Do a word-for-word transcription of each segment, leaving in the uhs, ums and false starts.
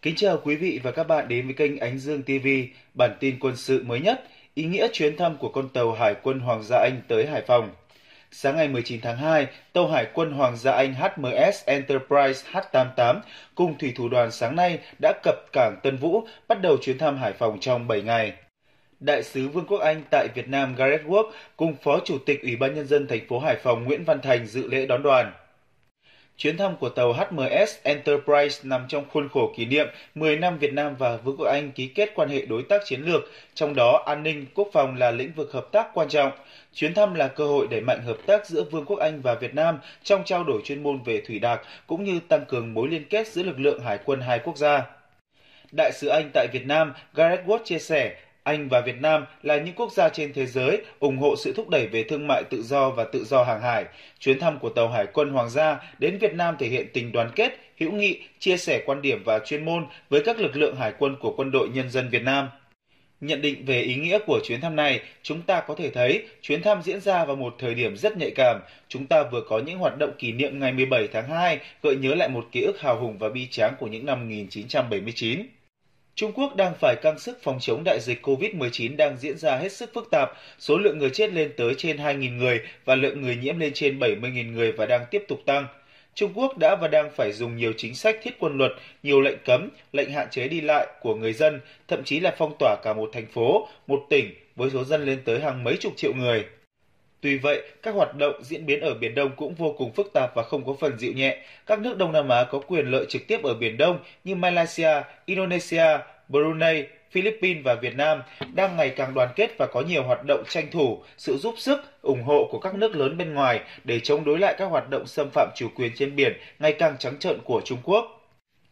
Kính chào quý vị và các bạn đến với kênh Ánh Dương ti vi, bản tin quân sự mới nhất, ý nghĩa chuyến thăm của con tàu Hải quân Hoàng gia Anh tới Hải Phòng. Sáng ngày mười chín tháng hai, tàu Hải quân Hoàng gia Anh H M S Enterprise H tám mươi tám cùng thủy thủ đoàn sáng nay đã cập cảng Tân Vũ, bắt đầu chuyến thăm Hải Phòng trong bảy ngày. Đại sứ Vương quốc Anh tại Việt Nam Gareth Walk cùng Phó Chủ tịch Ủy ban Nhân dân thành phố Hải Phòng Nguyễn Văn Thành dự lễ đón đoàn. Chuyến thăm của tàu H M S Enterprise nằm trong khuôn khổ kỷ niệm mười năm Việt Nam và Vương quốc Anh ký kết quan hệ đối tác chiến lược, trong đó an ninh, quốc phòng là lĩnh vực hợp tác quan trọng. Chuyến thăm là cơ hội đẩy mạnh hợp tác giữa Vương quốc Anh và Việt Nam trong trao đổi chuyên môn về thủy đạc, cũng như tăng cường mối liên kết giữa lực lượng hải quân hai quốc gia. Đại sứ Anh tại Việt Nam Gareth Walk chia sẻ, Anh và Việt Nam là những quốc gia trên thế giới ủng hộ sự thúc đẩy về thương mại tự do và tự do hàng hải. Chuyến thăm của tàu Hải quân Hoàng gia đến Việt Nam thể hiện tình đoàn kết, hữu nghị, chia sẻ quan điểm và chuyên môn với các lực lượng hải quân của Quân đội Nhân dân Việt Nam. Nhận định về ý nghĩa của chuyến thăm này, chúng ta có thể thấy chuyến thăm diễn ra vào một thời điểm rất nhạy cảm. Chúng ta vừa có những hoạt động kỷ niệm ngày mười bảy tháng hai, gợi nhớ lại một ký ức hào hùng và bi tráng của những năm một nghìn chín trăm bảy mươi chín. Trung Quốc đang phải căng sức phòng chống đại dịch Covid mười chín đang diễn ra hết sức phức tạp, số lượng người chết lên tới trên hai nghìn người và lượng người nhiễm lên trên bảy mươi nghìn người và đang tiếp tục tăng. Trung Quốc đã và đang phải dùng nhiều chính sách thiết quân luật, nhiều lệnh cấm, lệnh hạn chế đi lại của người dân, thậm chí là phong tỏa cả một thành phố, một tỉnh với số dân lên tới hàng mấy chục triệu người. Tuy vậy, các hoạt động diễn biến ở Biển Đông cũng vô cùng phức tạp và không có phần dịu nhẹ. Các nước Đông Nam Á có quyền lợi trực tiếp ở Biển Đông như Malaysia, Indonesia, Brunei, Philippines và Việt Nam đang ngày càng đoàn kết và có nhiều hoạt động tranh thủ, sự giúp sức, ủng hộ của các nước lớn bên ngoài để chống đối lại các hoạt động xâm phạm chủ quyền trên biển ngày càng trắng trợn của Trung Quốc.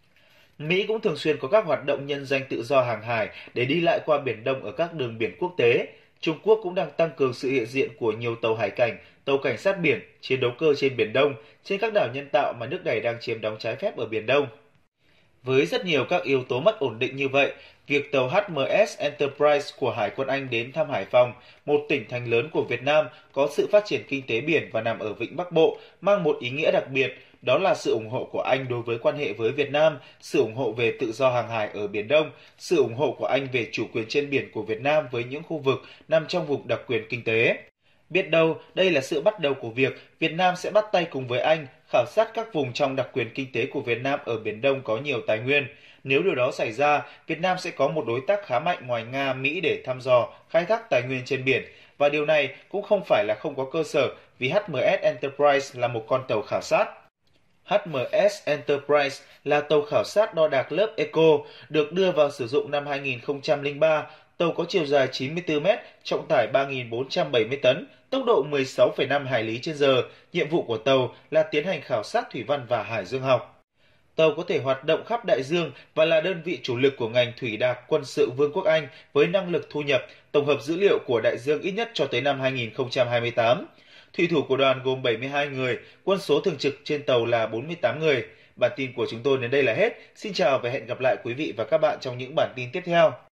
Mỹ cũng thường xuyên có các hoạt động nhân danh tự do hàng hải để đi lại qua Biển Đông ở các đường biển quốc tế. Trung Quốc cũng đang tăng cường sự hiện diện của nhiều tàu hải cảnh, tàu cảnh sát biển, chiến đấu cơ trên Biển Đông, trên các đảo nhân tạo mà nước này đang chiếm đóng trái phép ở Biển Đông. Với rất nhiều các yếu tố mất ổn định như vậy, việc tàu H M S Enterprise của Hải quân Anh đến thăm Hải Phòng, một tỉnh thành lớn của Việt Nam có sự phát triển kinh tế biển và nằm ở Vịnh Bắc Bộ, mang một ý nghĩa đặc biệt, đó là sự ủng hộ của Anh đối với quan hệ với Việt Nam, sự ủng hộ về tự do hàng hải ở Biển Đông, sự ủng hộ của Anh về chủ quyền trên biển của Việt Nam với những khu vực nằm trong vùng đặc quyền kinh tế. Biết đâu, đây là sự bắt đầu của việc Việt Nam sẽ bắt tay cùng với Anh khảo sát các vùng trong đặc quyền kinh tế của Việt Nam ở Biển Đông có nhiều tài nguyên. Nếu điều đó xảy ra, Việt Nam sẽ có một đối tác khá mạnh ngoài Nga, Mỹ để thăm dò, khai thác tài nguyên trên biển. Và điều này cũng không phải là không có cơ sở vì H M S Enterprise là một con tàu khảo sát. H M S Enterprise là tàu khảo sát đo đạc lớp Eco, được đưa vào sử dụng năm hai nghìn không trăm lẻ ba. Tàu có chiều dài chín mươi tư mét, trọng tải ba nghìn bốn trăm bảy mươi tấn, tốc độ mười sáu phẩy năm hải lý trên giờ. Nhiệm vụ của tàu là tiến hành khảo sát thủy văn và hải dương học. Tàu có thể hoạt động khắp đại dương và là đơn vị chủ lực của ngành thủy đạc quân sự Vương quốc Anh với năng lực thu nhập, tổng hợp dữ liệu của đại dương ít nhất cho tới năm hai nghìn không trăm hai mươi tám. Thủy thủ của đoàn gồm bảy mươi hai người, quân số thường trực trên tàu là bốn mươi tám người. Bản tin của chúng tôi đến đây là hết. Xin chào và hẹn gặp lại quý vị và các bạn trong những bản tin tiếp theo.